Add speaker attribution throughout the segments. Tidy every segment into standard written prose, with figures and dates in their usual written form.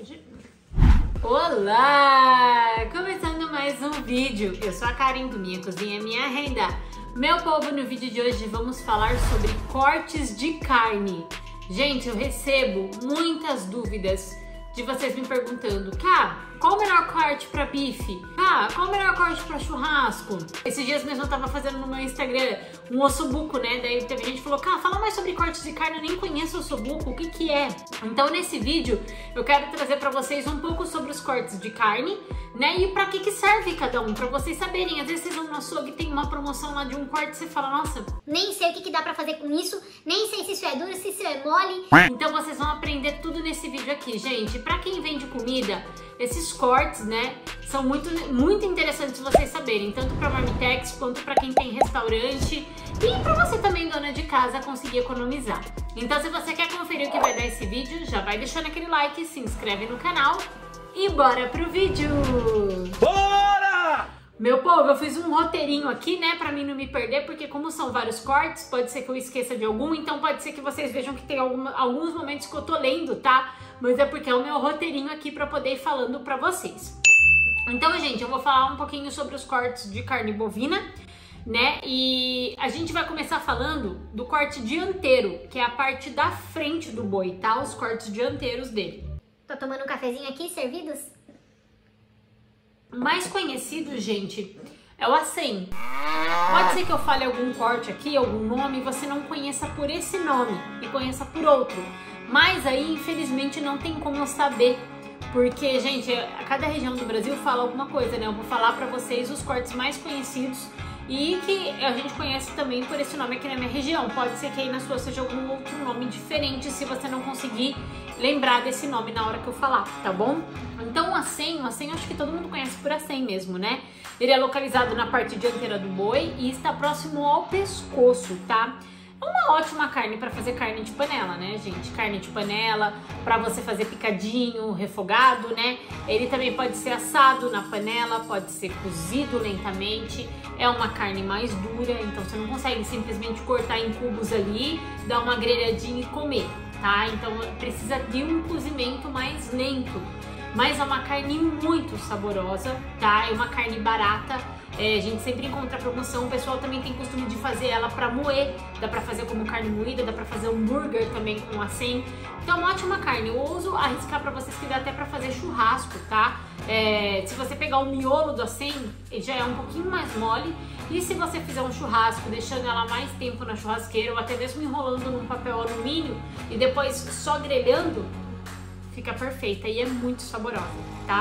Speaker 1: hoje. Olá! Começando mais um vídeo. Eu sou a Karen do Minha Cozinha Minha Renda. Meu povo, no vídeo de hoje vamos falar sobre cortes de carne. Gente, eu recebo muitas dúvidas de vocês me perguntando: Cá, qual o melhor corte para bife? Cá, qual o melhor corte para churrasco? Esses dias mesmo eu tava fazendo no meu Instagram um ossobuco, né? Daí teve gente que falou: Cá, fala mais sobre cortes de carne, eu nem conheço o ossobuco, o que que é? Então nesse vídeo eu quero trazer para vocês um pouco sobre os cortes de carne, né? E para que serve cada um, para vocês saberem. Às vezes vocês vão no açougue e tem uma promoção lá de um corte e você fala: nossa,
Speaker 2: nem sei o que dá pra fazer com isso, nem sei se isso é duro, se isso é mole.
Speaker 1: Então vocês vão aprender tudo nesse vídeo aqui, gente. Pra quem vende comida, esses cortes, né, são muito interessantes vocês saberem, tanto pra Marmitex quanto pra quem tem restaurante e pra você também, dona de casa, conseguir economizar. Então se você quer conferir o que vai dar esse vídeo, já vai deixando aquele like, se inscreve no canal e bora pro vídeo!
Speaker 3: Bora!
Speaker 1: Meu povo, eu fiz um roteirinho aqui, né, pra mim não me perder, porque como são vários cortes, pode ser que eu esqueça de algum, então pode ser que vocês vejam que tem alguns momentos que eu tô lendo, tá? Mas é porque é o meu roteirinho aqui pra poder ir falando pra vocês. Então, gente, eu vou falar um pouquinho sobre os cortes de carne bovina, né? E a gente vai começar falando do corte dianteiro, que é a parte da frente do boi, tá? Os cortes dianteiros dele.
Speaker 2: Tô tomando um cafezinho aqui, servidos?
Speaker 1: Mais conhecido, gente, é o acém. Pode ser que eu fale algum corte aqui, algum nome, e você não conheça por esse nome e conheça por outro. Mas aí, infelizmente, não tem como eu saber. Porque, gente, a cada região do Brasil fala alguma coisa, né? Eu vou falar pra vocês os cortes mais conhecidos e que a gente conhece também por esse nome aqui na minha região. Pode ser que aí na sua seja algum outro nome diferente, se você não conseguir lembrar desse nome na hora que eu falar, tá bom? Então o acém acho que todo mundo conhece por acém mesmo, né? Ele é localizado na parte dianteira do boi e está próximo ao pescoço, tá? É uma ótima carne para fazer carne de panela, né, gente? Carne de panela, para você fazer picadinho, refogado, né? Ele também pode ser assado na panela, pode ser cozido lentamente. É uma carne mais dura, então você não consegue simplesmente cortar em cubos ali, dar uma grelhadinha e comer, tá? Então precisa de um cozimento mais lento. Mas é uma carne muito saborosa, tá? É uma carne barata. A gente sempre encontra promoção, o pessoal também tem costume de fazer ela pra moer, dá pra fazer como carne moída, dá pra fazer hambúrguer também com acém. Então é uma ótima carne, eu uso arriscar pra vocês que dá até pra fazer churrasco, tá? Se você pegar o miolo do acém, ele já é um pouquinho mais mole, e se você fizer um churrasco deixando ela mais tempo na churrasqueira, ou até mesmo enrolando num papel alumínio e depois só grelhando, fica perfeita e é muito saborosa, tá?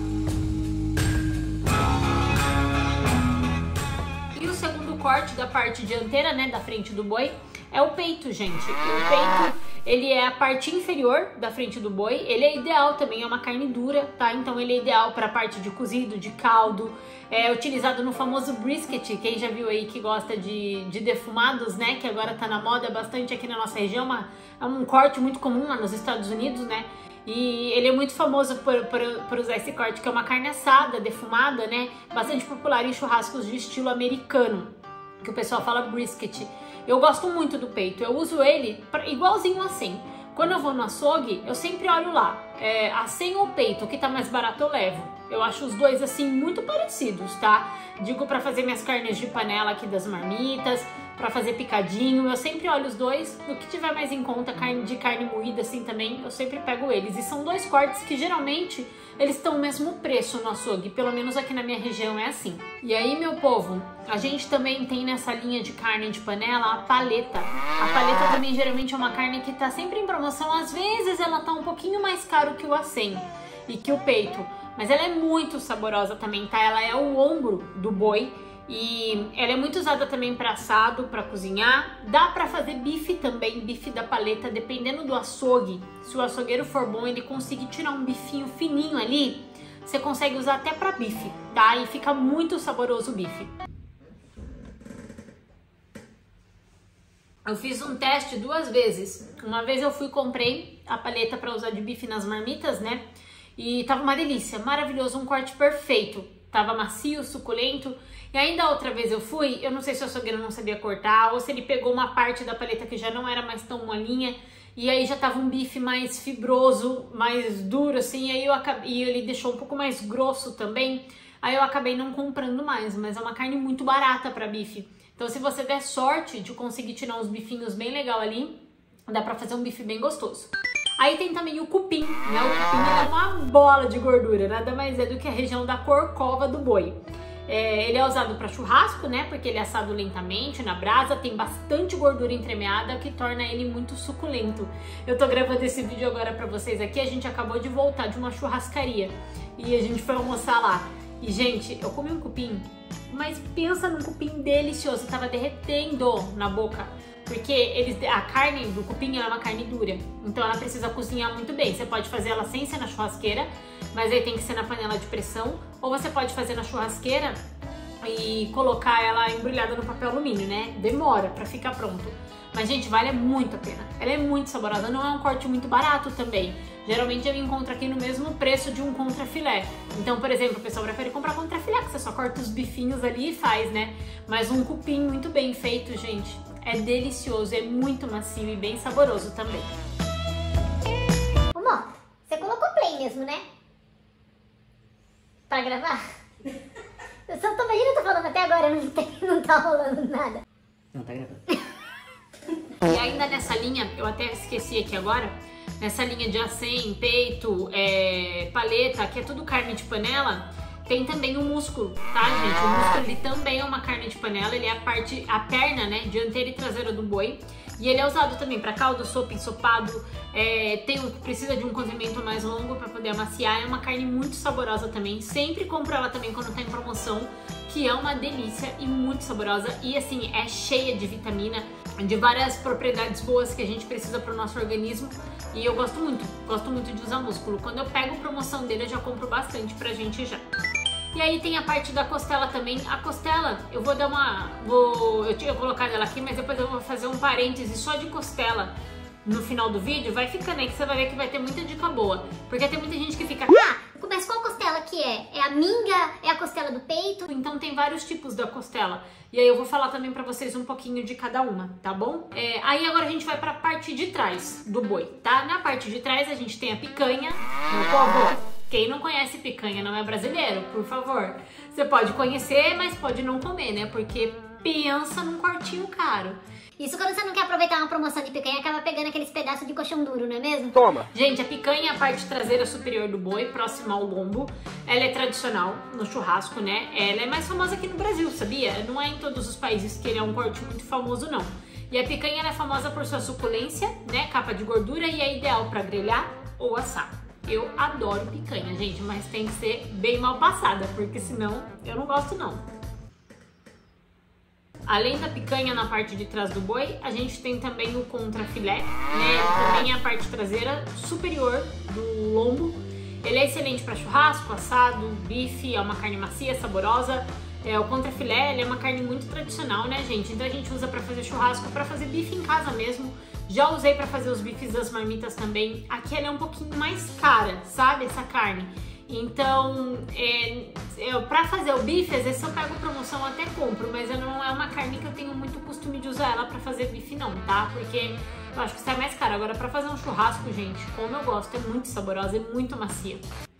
Speaker 1: Corte da parte dianteira, né, da frente do boi, é o peito, gente. O peito, ele é a parte inferior da frente do boi. Ele é ideal também, é uma carne dura, tá? Então ele é ideal para a parte de cozido, de caldo. É utilizado no famoso brisket. Quem já viu aí que gosta de defumados, né, que agora tá na moda bastante aqui na nossa região. É um corte muito comum lá nos Estados Unidos, né? E ele é muito famoso por usar esse corte, que é uma carne assada, defumada, né? Bastante popular em churrascos de estilo americano, que o pessoal fala brisket. Eu gosto muito do peito, eu uso ele igualzinho assim. Quando eu vou no açougue, eu sempre olho lá, acém ou peito, o que tá mais barato eu levo. Eu acho os dois assim muito parecidos, tá? Digo pra fazer minhas carnes de panela aqui das marmitas, pra fazer picadinho, eu sempre olho os dois. O que tiver mais em conta, carne moída assim também, eu sempre pego eles. E são dois cortes que geralmente eles estão o mesmo preço no açougue, pelo menos aqui na minha região é assim. E aí, meu povo, a gente também tem nessa linha de carne de panela a paleta. A paleta também geralmente é uma carne que tá sempre em promoção, às vezes ela tá um pouquinho mais caro que o acém e que o peito, mas ela é muito saborosa também, tá? Ela é o ombro do boi. E ela é muito usada também para assado, para cozinhar. Dá para fazer bife também, bife da paleta, dependendo do açougue. Se o açougueiro for bom, ele conseguir tirar um bifinho fininho ali, você consegue usar até para bife, tá? E fica muito saboroso o bife. Eu fiz um teste 2 vezes. Uma vez eu fui e comprei a paleta para usar de bife nas marmitas, né? E tava uma delícia, maravilhoso, um corte perfeito. Tava macio, suculento. E ainda outra vez eu fui, eu não sei se o açougueiro não sabia cortar ou se ele pegou uma parte da paleta que já não era mais tão molinha e aí já tava um bife mais fibroso, mais duro assim, e ele deixou um pouco mais grosso também, aí eu acabei não comprando mais, mas é uma carne muito barata para bife. Então se você der sorte de conseguir tirar uns bifinhos bem legal ali, dá pra fazer um bife bem gostoso. Aí tem também o cupim, né? O cupim é uma bola de gordura, nada mais é do que a região da corcova do boi. Ele é usado para churrasco, né? Porque ele é assado lentamente na brasa, tem bastante gordura entremeada que torna ele muito suculento. Eu tô gravando esse vídeo agora pra vocês aqui, a gente acabou de voltar de uma churrascaria e a gente foi almoçar lá. E, gente, eu comi um cupim, mas pensa num cupim delicioso, tava derretendo na boca. Porque a carne do cupim é uma carne dura, então ela precisa cozinhar muito bem. Você pode fazer ela sem ser na churrasqueira, mas aí tem que ser na panela de pressão, ou você pode fazer na churrasqueira e colocar ela embrulhada no papel alumínio, né? Demora pra ficar pronto. Mas, gente, vale muito a pena. Ela é muito saborosa, não é um corte muito barato também. Geralmente eu encontro aqui no mesmo preço de um contrafilé. Então, por exemplo, o pessoal prefere comprar contrafilé, que você só corta os bifinhos ali e faz, né? Mas um cupim muito bem feito, gente, é delicioso, é muito macio e bem saboroso também.
Speaker 2: Ô, Mó, você colocou play mesmo, né? Pra gravar? Eu só tô imaginando, eu tô falando até agora, não tá rolando nada.
Speaker 4: Não, tá gravando.
Speaker 1: E ainda nessa linha, eu até esqueci aqui agora, nessa linha de acém, peito, paleta, que é tudo carne de panela, tem também o músculo, tá, gente? O músculo ele também é uma carne de panela, ele é a perna, né, dianteira e traseira do boi. E ele é usado também para caldo, sopa, ensopado, precisa de um cozimento mais longo para poder amaciar. É uma carne muito saborosa também, sempre compro ela também quando tá em promoção, que é uma delícia e muito saborosa. E assim, é cheia de vitamina, de várias propriedades boas que a gente precisa para o nosso organismo. E eu gosto muito de usar músculo. Quando eu pego promoção dele, eu já compro bastante pra gente já. E aí tem a parte da costela também. A costela, eu vou dar eu tinha colocado ela aqui, mas depois eu vou fazer um parêntese só de costela no final do vídeo. Vai ficando aí que você vai ver que vai ter muita dica boa. Porque tem muita gente que fica...
Speaker 2: Mas qual costela que é? É a minga? É a costela do peito?
Speaker 1: Então tem vários tipos da costela. E aí eu vou falar também pra vocês um pouquinho de cada uma, tá bom? Aí agora a gente vai pra parte de trás do boi, tá? Na parte de trás a gente tem a picanha, meu povo. Quem não conhece picanha não é brasileiro, por favor. Você pode conhecer, mas pode não comer, né? Porque pensa num cortinho caro.
Speaker 2: Isso quando você não quer aproveitar uma promoção de picanha, acaba pegando aqueles pedaços de colchão duro, não é mesmo?
Speaker 3: Toma!
Speaker 1: Gente, a picanha é a parte traseira superior do boi, próxima ao lombo. Ela é tradicional no churrasco, né? Ela é mais famosa aqui no Brasil, sabia? Não é em todos os países que ele é um corte muito famoso, não. E a picanha ela é famosa por sua suculência, né? Capa de gordura, e é ideal para grelhar ou assar. Eu adoro picanha, gente, mas tem que ser bem mal passada, porque senão eu não gosto não. Além da picanha na parte de trás do boi, a gente tem também o contrafilé, né? Também é a parte traseira superior do lombo. Ele é excelente para churrasco, assado, bife, é uma carne macia, saborosa. O contrafilé, ele é uma carne muito tradicional, né, gente? Então a gente usa para fazer churrasco, para fazer bife em casa mesmo. Já usei para fazer os bifes das marmitas também. Aqui ela é um pouquinho mais cara, sabe, essa carne. Então, pra fazer o bife, às vezes se eu pego promoção eu até compro, mas não é uma carne que eu tenho muito costume de usar ela pra fazer bife não, tá? Porque eu acho que sai mais caro. Agora, pra fazer um churrasco, gente, como eu gosto, é muito saborosa e muito macia.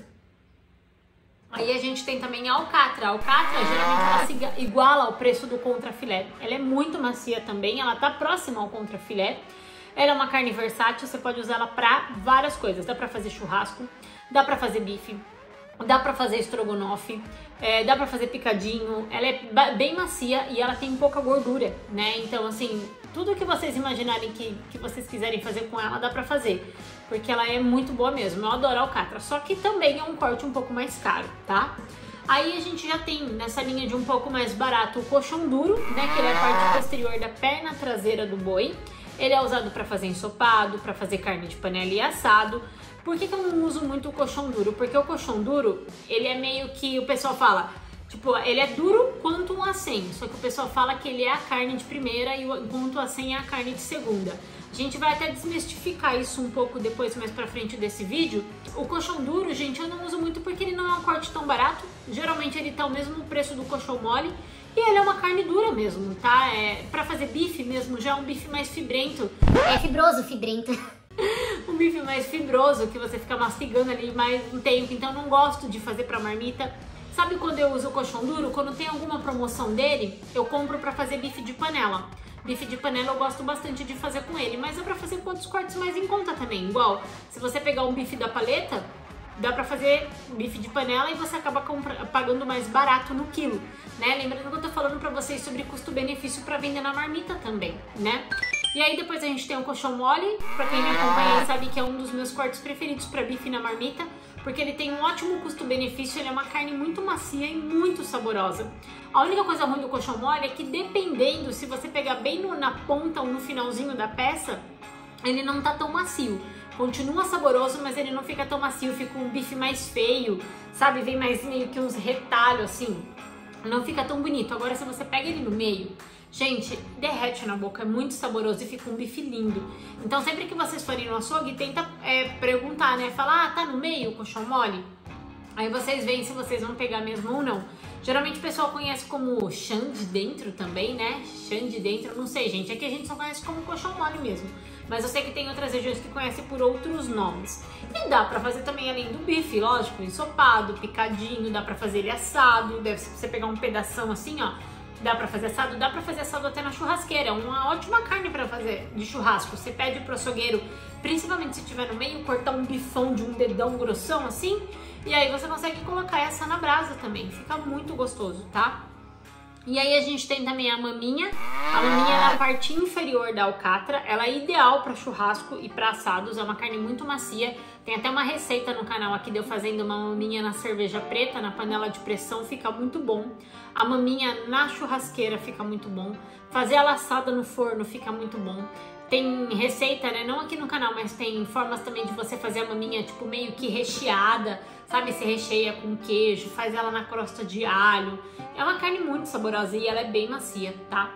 Speaker 1: Aí a gente tem também a alcatra. A alcatra, geralmente, ela se iguala ao preço do contrafilé. Ela é muito macia também, ela tá próxima ao contrafilé. Ela é uma carne versátil, você pode usar ela pra várias coisas. Dá pra fazer churrasco, dá pra fazer bife, dá pra fazer estrogonofe, dá pra fazer picadinho. Ela é bem macia e ela tem pouca gordura, né? Então, assim, tudo que vocês imaginarem que vocês quiserem fazer com ela, dá pra fazer. Porque ela é muito boa mesmo, eu adoro a alcatra. Só que também é um corte um pouco mais caro, tá? Aí a gente já tem, nessa linha de um pouco mais barato, o coxão duro, né? Que ele é a parte posterior da perna traseira do boi. Ele é usado para fazer ensopado, para fazer carne de panela e assado. Por que eu não uso muito o coxão duro? Porque o coxão duro, ele é meio que, o pessoal fala, tipo, ele é duro quanto um acém. Só que o pessoal fala que ele é a carne de primeira enquanto o acém é a carne de segunda. A gente vai até desmistificar isso um pouco depois, mais pra frente desse vídeo. O coxão duro, gente, eu não uso muito porque ele não é um corte tão barato. Geralmente ele tá o mesmo preço do coxão mole. E ele é uma carne dura mesmo, tá? Pra fazer bife mesmo, já é um bife mais fibrento.
Speaker 2: É fibroso, fibrento.
Speaker 1: um bife mais fibroso, que você fica mastigando ali mais um tempo, então eu não gosto de fazer pra marmita. Sabe quando eu uso o colchão duro? Quando tem alguma promoção dele, eu compro pra fazer bife de panela. Bife de panela eu gosto bastante de fazer com ele, mas é pra fazer com outros cortes mais em conta também. Igual, se você pegar um bife da paleta, dá pra fazer bife de panela e você acaba pagando mais barato no quilo, né? Lembrando que eu tô falando pra vocês sobre custo-benefício pra vender na marmita também, né? E aí depois a gente tem o colchão mole, pra quem me acompanha sabe que é um dos meus cortes preferidos pra bife na marmita, porque ele tem um ótimo custo-benefício, ele é uma carne muito macia e muito saborosa. A única coisa ruim do colchão mole é que dependendo, se você pegar bem na ponta ou no finalzinho da peça, ele não tá tão macio. Continua saboroso, mas ele não fica tão macio, fica um bife mais feio, sabe? Vem mais meio que uns retalhos assim, não fica tão bonito. Agora se você pega ele no meio, gente, derrete na boca, é muito saboroso e fica um bife lindo. Então sempre que vocês forem no açougue, tenta perguntar, né? Falar, ah, tá no meio o colchão mole? Aí vocês veem se vocês vão pegar mesmo ou não. Geralmente o pessoal conhece como chã de dentro também, né? Chã de dentro, não sei, gente. Aqui a gente só conhece como colchão mole mesmo. Mas eu sei que tem outras regiões que conhecem por outros nomes. E dá pra fazer também além do bife, lógico, ensopado, picadinho, dá pra fazer ele assado. Deve ser pra você pegar um pedação assim, ó. Dá pra fazer assado até na churrasqueira. É uma ótima carne pra fazer de churrasco. Você pede pro açougueiro, principalmente se tiver no meio, cortar um bifão de um dedão grossão assim. E aí você consegue colocar essa na brasa também. Fica muito gostoso, tá? E aí a gente tem também a maminha. A maminha é a parte inferior da alcatra. Ela é ideal para churrasco e para assados. É uma carne muito macia. Tem até uma receita no canal aqui de eu fazendo uma maminha na cerveja preta, na panela de pressão. Fica muito bom. A maminha na churrasqueira fica muito bom. Fazer ela assada no forno fica muito bom. Tem receita, né? Não aqui no canal, mas tem formas também de você fazer a maminha tipo meio que recheada. Sabe, se recheia com queijo, faz ela na crosta de alho. É uma carne muito saborosa e ela é bem macia, tá?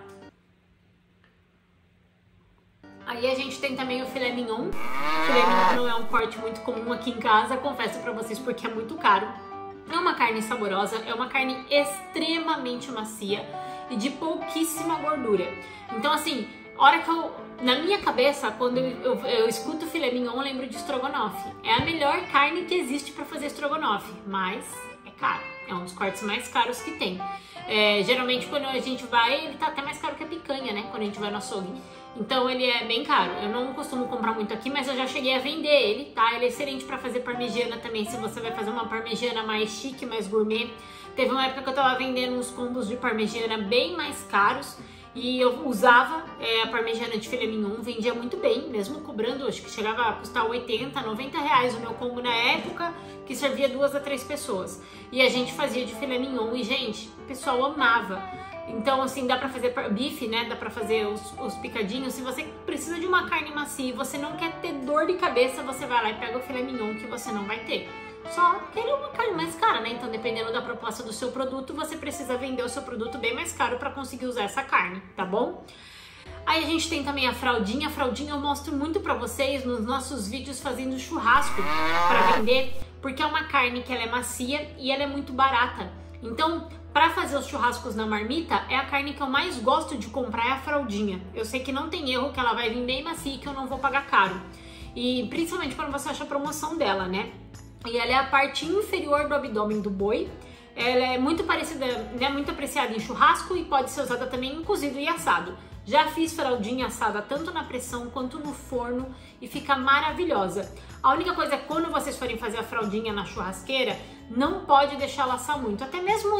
Speaker 1: Aí a gente tem também o filé mignon. O filé mignon não é um corte muito comum aqui em casa, confesso pra vocês, porque é muito caro. É uma carne saborosa, é uma carne extremamente macia e de pouquíssima gordura. Então assim, hora que na minha cabeça, quando eu escuto filé mignon, eu lembro de estrogonofe. É a melhor carne que existe pra fazer estrogonofe, mas é caro. É um dos cortes mais caros que tem. Geralmente quando a gente vai, ele tá até mais caro que a picanha, né? Quando a gente vai no açougue. Então ele é bem caro. Eu não costumo comprar muito aqui, mas eu já cheguei a vender ele, tá? Ele é excelente pra fazer parmegiana também, se você vai fazer uma parmegiana mais chique, mais gourmet. Teve uma época que eu tava vendendo uns combos de parmegiana bem mais caros. E eu usava a parmegiana de filé mignon, vendia muito bem, mesmo cobrando, acho que chegava a custar 80, 90 reais o meu combo na época, que servia 2 a 3 pessoas. E a gente fazia de filé mignon e, gente, o pessoal amava. Então, assim, dá pra fazer bife, né? Dá pra fazer os picadinhos. Se você precisa de uma carne macia e você não quer ter dor de cabeça, você vai lá e pega o filé mignon que você não vai ter. Só que ele é uma carne mais cara, né? Então, dependendo da proposta do seu produto, você precisa vender o seu produto bem mais caro para conseguir usar essa carne, tá bom? Aí a gente tem também a fraldinha. A fraldinha eu mostro muito pra vocês nos nossos vídeos fazendo churrasco para vender, porque é uma carne que ela é macia e ela é muito barata. Então, para fazer os churrascos na marmita, é a carne que eu mais gosto de comprar, é a fraldinha. Eu sei que não tem erro, que ela vai vir bem macia e que eu não vou pagar caro. E principalmente quando você acha a promoção dela, né? E ela é a parte inferior do abdômen do boi. Ela é muito parecida, né, muito apreciada em churrasco e pode ser usada também em cozido e assado. Já fiz fraldinha assada tanto na pressão quanto no forno e fica maravilhosa. A única coisa é que quando vocês forem fazer a fraldinha na churrasqueira, não pode deixar ela assar muito, até mesmo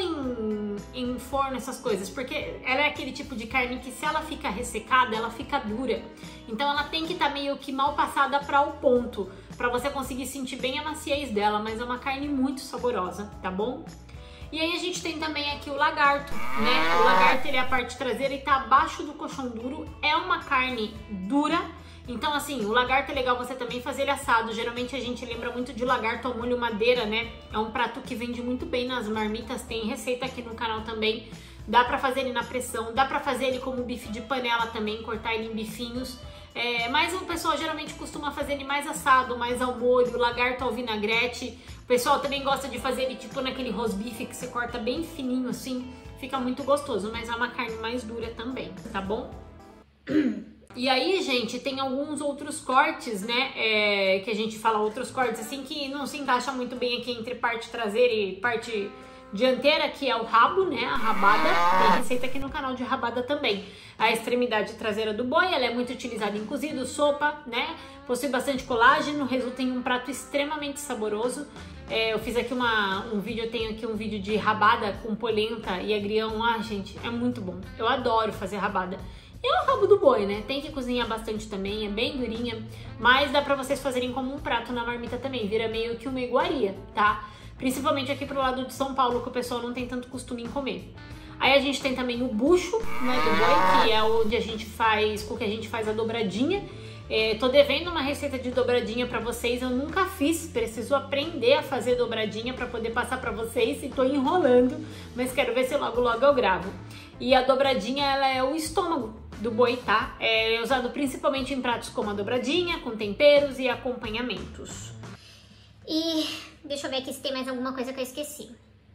Speaker 1: em forno, essas coisas, porque ela é aquele tipo de carne que se ela fica ressecada, ela fica dura. Então ela tem que estar meio que mal passada para o ponto, para você conseguir sentir bem a maciez dela, mas é uma carne muito saborosa, tá bom? E aí a gente tem também aqui o lagarto, né? O lagarto, ele é a parte traseira e tá abaixo do colchão duro. É uma carne dura. Então, assim, o lagarto é legal você também fazer ele assado. Geralmente a gente lembra muito de lagarto ao molho madeira, né? É um prato que vende muito bem nas marmitas. Tem receita aqui no canal também. Dá pra fazer ele na pressão. Dá pra fazer ele como bife de panela também, cortar ele em bifinhos. Mas o pessoal geralmente costuma fazer ele mais assado, mais ao molho, lagarto ao vinagrete. O pessoal também gosta de fazer ele tipo naquele rosbife que você corta bem fininho assim. Fica muito gostoso, mas é uma carne mais dura também, tá bom? E aí, gente, tem alguns outros cortes, né, que a gente fala outros cortes assim que não se encaixa muito bem aqui entre parte traseira e parte dianteira, que é o rabo, né, a rabada. Tem receita aqui no canal de rabada também. A extremidade traseira do boi, ela é muito utilizada em cozido, sopa, né, possui bastante colágeno, resulta em um prato extremamente saboroso. Eu fiz aqui um vídeo, eu tenho aqui um vídeo de rabada com polenta e agrião. Ah, gente, é muito bom. Eu adoro fazer rabada. E é o rabo do boi, né? Tem que cozinhar bastante também, é bem durinha, mas dá pra vocês fazerem como um prato na marmita também, vira meio que uma iguaria, tá? Principalmente aqui pro lado de São Paulo, que o pessoal não tem tanto costume em comer. Aí a gente tem também o bucho, né, do boi, que é onde a gente faz, com que a gente faz a dobradinha. Tô devendo uma receita de dobradinha pra vocês, eu nunca fiz, preciso aprender a fazer dobradinha pra poder passar pra vocês e tô enrolando, mas quero ver se logo logo eu gravo. E a dobradinha, ela é o estômago do boi, tá? É usado principalmente em pratos como a dobradinha, com temperos e acompanhamentos.
Speaker 2: E deixa eu ver aqui se tem mais alguma coisa que eu esqueci.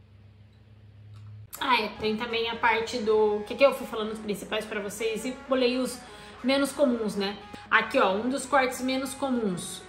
Speaker 1: Tem também a parte do... que eu fui falando os principais pra vocês e pulei os menos comuns, né? Aqui, ó, um dos cortes menos comuns.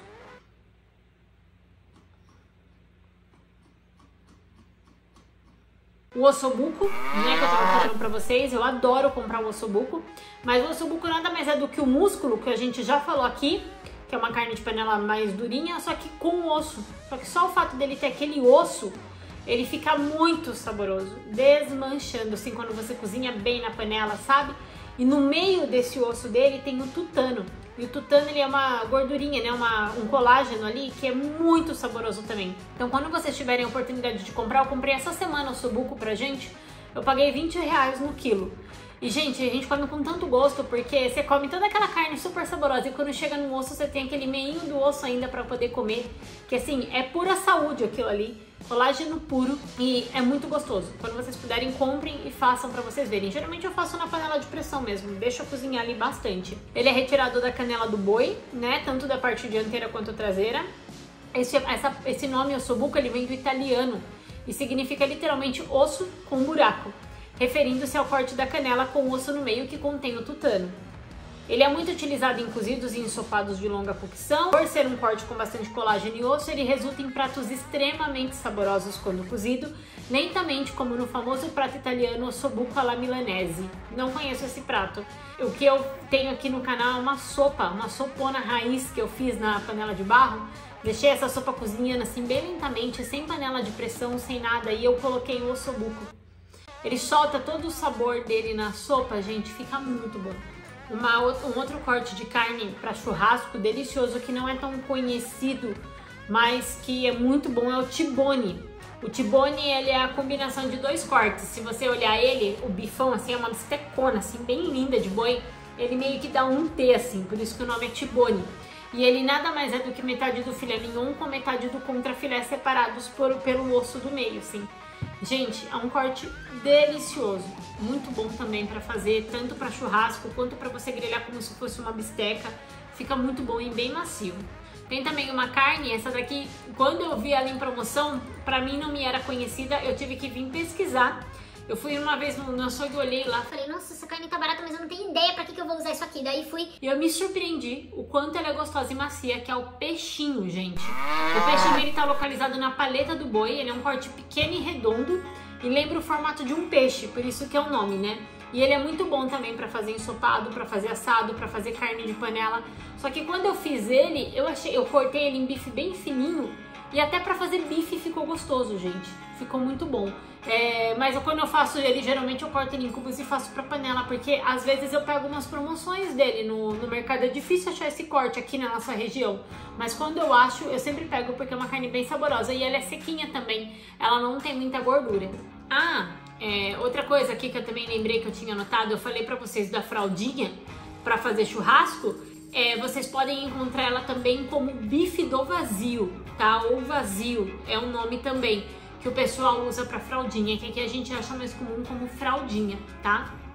Speaker 1: O ossobuco, né, que eu tava falando pra vocês, eu adoro comprar o ossobuco, mas o ossobuco nada mais é do que o músculo, que a gente já falou aqui, que é uma carne de panela mais durinha, só que com osso. Só que só o fato dele ter aquele osso, ele fica muito saboroso, desmanchando, assim, quando você cozinha bem na panela, sabe? E no meio desse osso dele tem o tutano. E o tutano, ele é uma gordurinha, né? Um colágeno ali que é muito saboroso também. Então, quando vocês tiverem a oportunidade de comprar, eu comprei essa semana o ossobuco pra gente. Eu paguei R$20 no quilo. E, gente, a gente come com tanto gosto, porque você come toda aquela carne super saborosa e quando chega no osso, você tem aquele meinho do osso ainda pra poder comer. Que, assim, é pura saúde aquilo ali. Colágeno puro e é muito gostoso. Quando vocês puderem, comprem e façam pra vocês verem. Geralmente eu faço na panela de pressão mesmo, deixa eu cozinhar ali bastante. Ele é retirado da canela do boi, né, tanto da parte dianteira quanto traseira. Esse nome ossobuco, ele vem do italiano e significa literalmente osso com buraco, referindo-se ao corte da canela com osso no meio que contém o tutano. Ele é muito utilizado em cozidos e ensopados de longa cocção. Por ser um corte com bastante colágeno e osso, ele resulta em pratos extremamente saborosos quando cozido, lentamente como no famoso prato italiano ossobuco alla milanese. Não conheço esse prato. O que eu tenho aqui no canal é uma sopona raiz que eu fiz na panela de barro. Deixei essa sopa cozinhando assim bem lentamente, sem panela de pressão, sem nada, e eu coloquei o ossobuco. Ele solta todo o sabor dele na sopa, gente, fica muito bom. Um outro corte de carne para churrasco delicioso que não é tão conhecido, mas que é muito bom, é o tibone. O tibone, ele é a combinação de dois cortes. Se você olhar ele, o bifão, assim, é uma bistecona, assim, bem linda de boi. Ele meio que dá um T, assim, por isso que o nome é tibone. E ele nada mais é do que metade do filé mignon com metade do contrafilé separados pelo osso do meio, assim. Gente, é um corte delicioso, muito bom também para fazer, tanto para churrasco quanto para você grelhar como se fosse uma bisteca. Fica muito bom e bem macio. Tem também uma carne, essa daqui, quando eu vi ela em promoção, pra mim não me era conhecida, eu tive que vir pesquisar. Eu fui uma vez no açougue, olhei lá,
Speaker 2: falei, nossa, essa carne tá barata, mas eu não tenho ideia pra que eu vou usar isso aqui. Daí fui
Speaker 1: e eu me surpreendi o quanto ela é gostosa e macia, que é o peixinho, gente. O peixinho, ele tá localizado na paleta do boi, ele é um corte pequeno e redondo e lembra o formato de um peixe, por isso que é o nome, né? E ele é muito bom também pra fazer ensopado, pra fazer assado, pra fazer carne de panela. Só que quando eu fiz ele, eu cortei ele em bife bem fininho e até pra fazer bife ficou gostoso, gente. Ficou muito bom. Mas quando eu faço ele, geralmente eu corto ele em cubos e faço pra panela, porque às vezes eu pego umas promoções dele no mercado. É difícil achar esse corte aqui na nossa região, mas quando eu acho, eu sempre pego porque é uma carne bem saborosa e ela é sequinha também, ela não tem muita gordura. Outra coisa aqui que eu também lembrei que eu tinha anotado, eu falei pra vocês da fraldinha pra fazer churrasco. Vocês podem encontrar ela também como bife do vazio, tá? Ou vazio, é um nome também que o pessoal usa pra fraldinha, que aqui a gente acha mais comum como fraldinha, tá?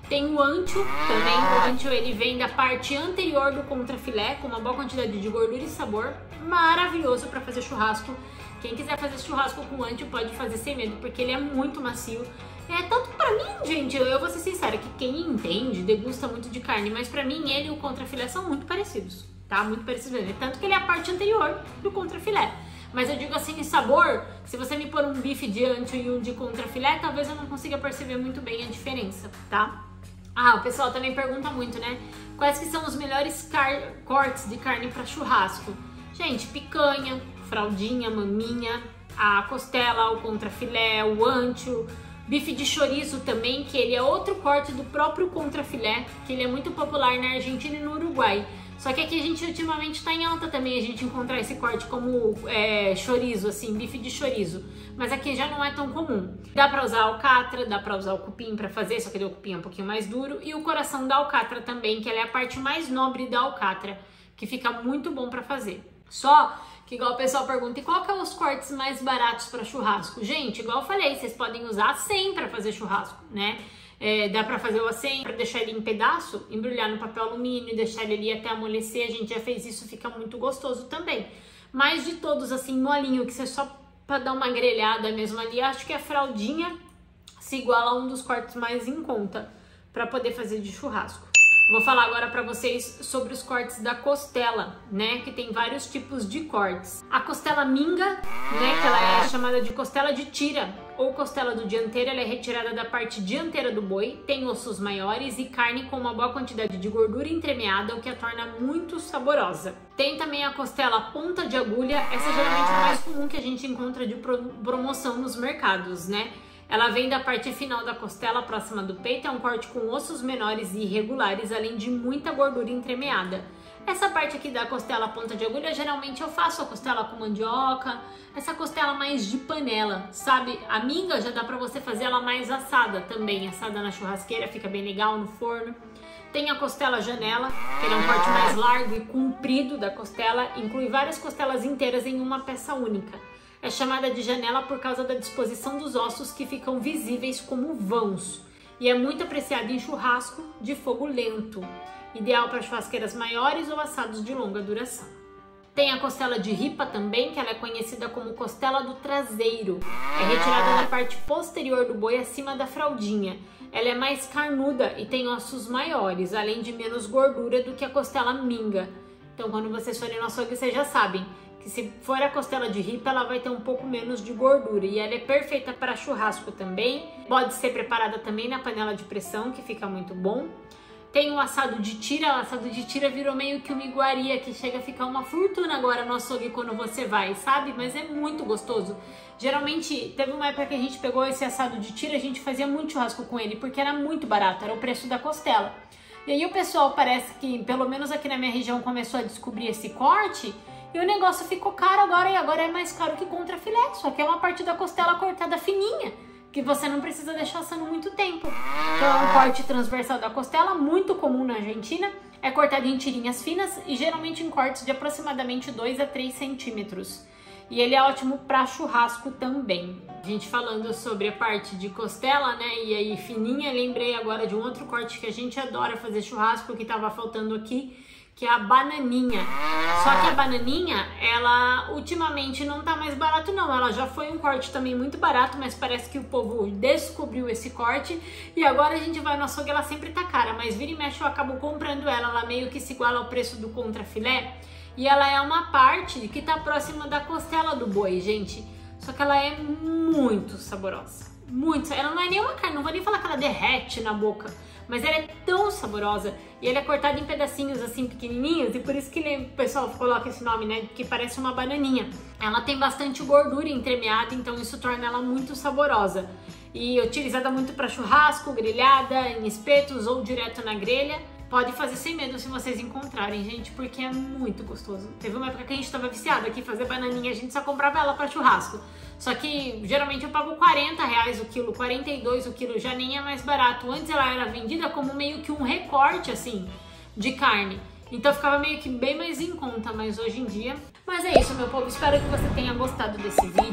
Speaker 1: Tem o ancho também. O ancho ele vem da parte anterior do contrafilé, com uma boa quantidade de gordura e sabor. Maravilhoso para fazer churrasco. Quem quiser fazer churrasco com ancho pode fazer sem medo, porque ele é muito macio. Tanto pra mim, gente, eu vou ser sincera, que quem entende, degusta muito de carne, mas pra mim ele e o contrafilé são muito parecidos, tá? Muito parecidos mesmo. Tanto que ele é a parte anterior do contrafilé. Mas eu digo assim, em sabor, se você me pôr um bife de ancho e um de contrafilé, talvez eu não consiga perceber muito bem a diferença, tá? Ah, o pessoal também pergunta muito, né? Quais que são os melhores cortes de carne pra churrasco? Gente, picanha, fraldinha, maminha, a costela, o contrafilé, o ancho, bife de chorizo também, que ele é outro corte do próprio contrafilé, que ele é muito popular na Argentina e no Uruguai. Só que aqui a gente ultimamente tá em alta também a gente encontrar esse corte como chorizo, assim, bife de chorizo. Mas aqui já não é tão comum. Dá pra usar alcatra, dá pra usar o cupim pra fazer, só que o cupim é um pouquinho mais duro. E o coração da alcatra também, que ela é a parte mais nobre da alcatra, que fica muito bom pra fazer. Só que igual o pessoal pergunta, e qual que é os cortes mais baratos para churrasco? Gente, igual eu falei, vocês podem usar a 100 para fazer churrasco, né? Dá para fazer o a 100 para deixar ele em pedaço, embrulhar no papel alumínio e deixar ele ali até amolecer. A gente já fez isso, fica muito gostoso também. Mas de todos, assim, molinho, que você só para dar uma grelhada mesmo ali, acho que a fraldinha se iguala a um dos cortes mais em conta para poder fazer de churrasco. Vou falar agora para vocês sobre os cortes da costela, né? Que tem vários tipos de cortes. A costela minga, né? Que ela é chamada de costela de tira ou costela do dianteiro, ela é retirada da parte dianteira do boi, tem ossos maiores e carne com uma boa quantidade de gordura entremeada, o que a torna muito saborosa. Tem também a costela ponta de agulha, essa geralmente é a mais comum que a gente encontra de promoção nos mercados, né? Ela vem da parte final da costela, próxima do peito, é um corte com ossos menores e irregulares, além de muita gordura entremeada. Essa parte aqui da costela ponta de agulha, geralmente eu faço a costela com mandioca, essa costela mais de panela, sabe? A minga já dá pra você fazer ela mais assada também, assada na churrasqueira, fica bem legal no forno. Tem a costela janela, que é um corte mais largo e comprido da costela, inclui várias costelas inteiras em uma peça única. É chamada de janela por causa da disposição dos ossos que ficam visíveis como vãos e é muito apreciada em churrasco de fogo lento, ideal para churrasqueiras maiores ou assados de longa duração. Tem a costela de ripa também, que ela é conhecida como costela do traseiro. É retirada da parte posterior do boi acima da fraldinha. Ela é mais carnuda e tem ossos maiores, além de menos gordura do que a costela minga. Então quando vocês forem no açougue, vocês já sabem que se for a costela de ripa, ela vai ter um pouco menos de gordura e ela é perfeita para churrasco também. Pode ser preparada também na panela de pressão, que fica muito bom. Tem o assado de tira, o assado de tira virou meio que uma iguaria, que chega a ficar uma fortuna agora no açougue quando você vai, sabe? Mas é muito gostoso. Geralmente, teve uma época que a gente pegou esse assado de tira, a gente fazia muito churrasco com ele, porque era muito barato, era o preço da costela. E aí o pessoal parece que, pelo menos aqui na minha região, começou a descobrir esse corte, e o negócio ficou caro agora, e agora é mais caro que contrafilé, só que é uma parte da costela cortada fininha, que você não precisa deixar assando muito tempo. Então é um corte transversal da costela, muito comum na Argentina, é cortado em tirinhas finas e geralmente em cortes de aproximadamente 2 a 3 centímetros. E ele é ótimo para churrasco também. A gente falando sobre a parte de costela, né, e aí fininha, lembrei agora de um outro corte que a gente adora fazer churrasco, que tava faltando aqui, que é a bananinha. Só que a bananinha, ela ultimamente não tá mais barato não, ela já foi um corte também muito barato, mas parece que o povo descobriu esse corte e agora a gente vai no açougue, ela sempre tá cara, mas vira e mexe eu acabo comprando ela meio que se iguala ao preço do contrafilé e ela é uma parte que tá próxima da costela do boi, gente, só que ela é muito saborosa, muito, ela não é nem uma carne, não vou nem falar que ela derrete na boca, mas ela é tão saborosa e ela é cortada em pedacinhos assim pequenininhos e por isso que o pessoal coloca esse nome, né, que parece uma bananinha. Ela tem bastante gordura entremeada, então isso torna ela muito saborosa e utilizada muito para churrasco, grelhada, em espetos ou direto na grelha. Pode fazer sem medo se vocês encontrarem, gente, porque é muito gostoso. Teve uma época que a gente tava viciado aqui fazer bananinha, a gente só comprava ela para churrasco. Só que geralmente eu pago R$40 o quilo, 42 o quilo, já nem é mais barato. Antes ela era vendida como meio que um recorte assim de carne. Então ficava meio que bem mais em conta, mas hoje em dia... Mas é isso, meu povo, espero que você tenha gostado desse vídeo.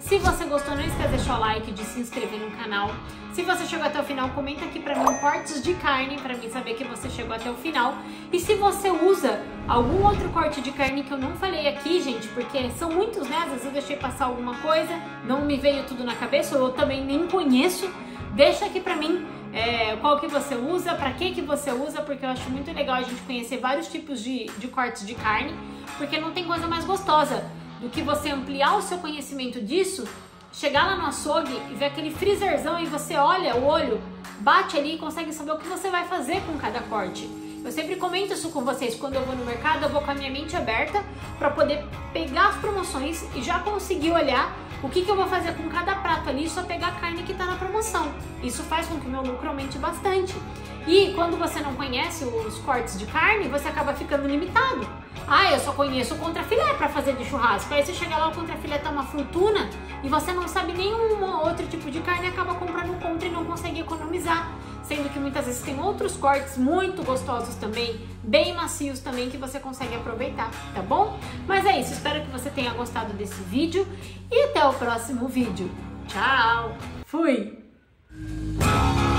Speaker 1: Se você gostou, não esqueça de deixar o like, de se inscrever no canal. Se você chegou até o final, comenta aqui pra mim cortes de carne, pra mim saber que você chegou até o final. E se você usa algum outro corte de carne que eu não falei aqui, gente, porque são muitos, né? Às vezes eu deixei passar alguma coisa, não me veio tudo na cabeça, ou eu também nem conheço. Deixa aqui pra mim qual que você usa, pra que você usa, porque eu acho muito legal a gente conhecer vários tipos de cortes de carne, porque não tem coisa mais gostosa do que você ampliar o seu conhecimento disso, chegar lá no açougue e ver aquele freezerzão e você olha o olho, bate ali e consegue saber o que você vai fazer com cada corte. Eu sempre comento isso com vocês, quando eu vou no mercado eu vou com a minha mente aberta para poder pegar as promoções e já conseguir olhar o que eu vou fazer com cada prato ali, só pegar a carne que está na promoção. Isso faz com que o meu lucro aumente bastante. E quando você não conhece os cortes de carne, você acaba ficando limitado. Ah, eu só conheço o contrafilé para fazer de churrasco. Aí você chega lá, o contrafilé tá uma fortuna e você não sabe nenhum outro tipo de carne e acaba comprando contra e não consegue economizar. Sendo que muitas vezes tem outros cortes muito gostosos também, bem macios também, que você consegue aproveitar, tá bom? Mas é isso, espero que você tenha gostado desse vídeo e até o próximo vídeo. Tchau! Fui!